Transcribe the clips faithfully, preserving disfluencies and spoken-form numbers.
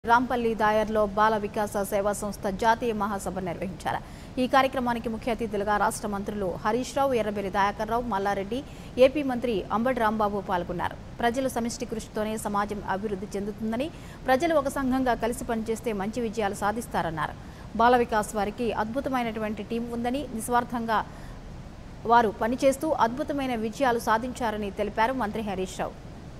రాంపల్లి దాయర్లో బాల వికాస సేవా సంస్థ జాతీయ మహాసభ నిర్వహించారు. ఈ కార్యక్రమానికి ముఖ్య అతిథులుగా రాష్ట్ర మంత్రులు హరీష్ రావు, ఎర్రబెల్లి దయాకర్ రావు, మల్లారెడ్డి, ఏపీ మంత్రి అంబటి రాంబాబు పాల్గొన్నారు. ప్రజల సమిష్టి కృషితోనే సమాజం అభివృద్ధి చెందుతుందని, ప్రజలు ఒక సంఘంగా కలిసి పనిచేస్తే మంచి విజయాలు సాధిస్తారన్నారు. బాల వికాస్ వారికి అద్భుతమైనటువంటి టీం ఉందని, నిస్వార్థంగా వారు పనిచేస్తూ అద్భుతమైన విజయాలు సాధించారని తెలిపారు మంత్రి Harish Rao.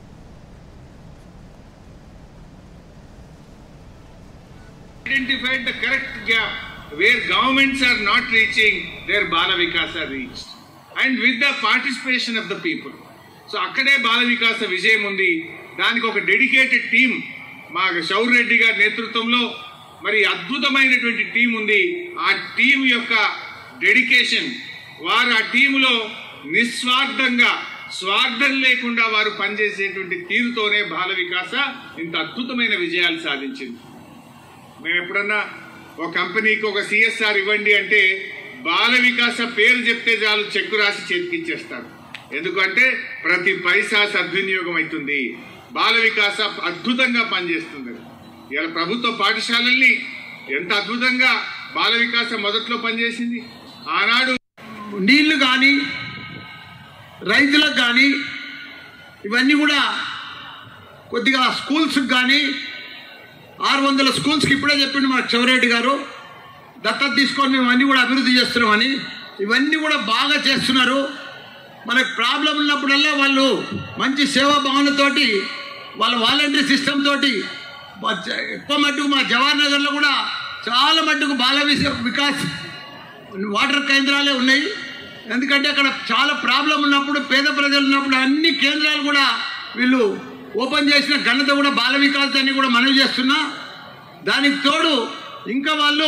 Identified the correct gap where governments are not reaching, their Bala Vikasa reached, and with the participation of the people. So akkade Bala Vikasa vijayam undi, daniki oka dedicated team ma Shaur Reddy gaరి నేతృత్వంలో మరి అద్భుతమైనటువంటి team ఉంది. ఆ team యొక్క dedication, వారు ఆ టీంలో నిస్వార్థంగా స్వార్థం లేకుండా వారు పనిచేసేటువంటి తీరుతోనే బాల వికాస ఇంత అద్భుతమైన విజయాలు సాధించింది. మేము ఎప్పుడన్నా ఒక కంపెనీకి ఒక సిఎస్ఆర్ ఇవ్వండి అంటే బాల వికాస పేరు చెప్తే చాలు చెక్కు రాసి చేతికిచ్చేస్తారు. ఎందుకంటే ప్రతి పైసా సద్వినియోగం అవుతుంది. బాల వికాస అద్భుతంగా పనిచేస్తుంది. ఇలా ప్రభుత్వ పాఠశాలల్ని ఎంత అద్భుతంగా బాల వికాస మొదట్లో పనిచేసింది. ఆనాడు నీళ్లు కానీ రైతులకు కానీ ఇవన్నీ కూడా కొద్దిగా స్కూల్స్కి కానీ ఆరు వందల స్కూల్స్కి ఇప్పుడే చెప్పిండు మా చౌరెడ్డి గారు, దత్తత తీసుకొని మేము అన్నీ కూడా అభివృద్ధి చేస్తున్నామని. ఇవన్నీ కూడా బాగా చేస్తున్నారు. మనకు ప్రాబ్లం ఉన్నప్పుడల్లా వాళ్ళు మంచి సేవా భావనతోటి, వాళ్ళ వాలంటరీ సిస్టమ్ తోటి ఎక్కువ మట్టుకు మా జవహర్ నగర్లో కూడా చాలా మట్టుకు బాల వికాస్ వాటర్ కేంద్రాలే ఉన్నాయి. ఎందుకంటే అక్కడ చాలా ప్రాబ్లం ఉన్నప్పుడు, పేద ప్రజలు ఉన్నప్పుడు అన్ని కేంద్రాలు కూడా వీళ్ళు ఓపెన్ చేసిన ఘనత కూడా బాల వికాస్ అని కూడా మనవి చేస్తున్నా. దానికి తోడు ఇంకా వాళ్ళు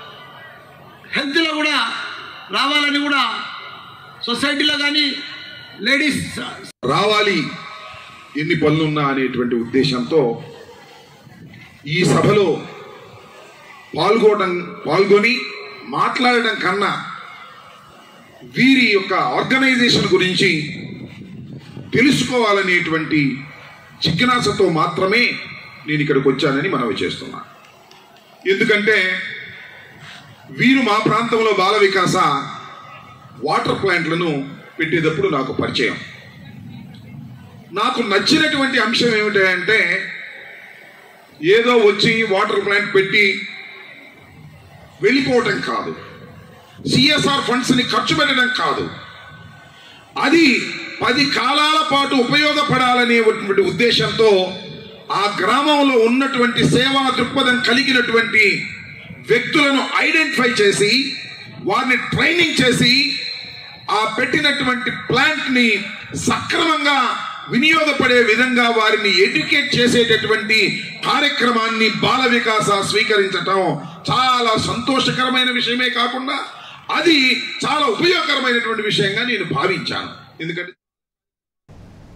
హెల్త్లో కూడా రావాలని కూడా సొసైటీలో కానీ లేడీస్ రావాలి, ఎన్ని పనులున్నా అనేటువంటి ఉద్దేశంతో ఈ సభలో పాల్గొనడం పాల్గొని మాట్లాడడం కన్నా వీరి యొక్క ఆర్గనైజేషన్ గురించి తెలుసుకోవాలనేటువంటి జిజ్ఞాసతో మాత్రమే నేను ఇక్కడికి వచ్చానని మనవి చేస్తున్నా. ఎందుకంటే వీరు మా ప్రాంతంలో బాల వికాస వాటర్ ప్లాంట్లను పెట్టేటప్పుడు నాకు పరిచయం. నాకు నచ్చినటువంటి అంశం ఏమిటంటే ఏదో వచ్చి వాటర్ ప్లాంట్ పెట్టి వెళ్ళిపోవటం కాదు, సిఎస్ఆర్ ఫండ్స్ని ఖర్చు పెట్టడం కాదు, అది పది కాలాల పాటు ఉపయోగపడాలనేటువంటి ఉద్దేశంతో ఆ గ్రామంలో ఉన్నటువంటి సేవా దృక్పథం కలిగినటువంటి వ్యక్తులను ఐడెంటిఫై చేసి వారిని ట్రైనింగ్ చేసి ఆ పెట్టినటువంటి ప్లాంట్ని సక్రమంగా వినియోగపడే విధంగా వారిని ఎడ్యుకేట్ చేసేటటువంటి కార్యక్రమాన్ని బాల వికాస స్వీకరించటం చాలా సంతోషకరమైన విషయమే కాకుండా అది చాలా ఉపయోగకరమైనటువంటి విషయంగా నేను భావించాను. ఎందుకంటే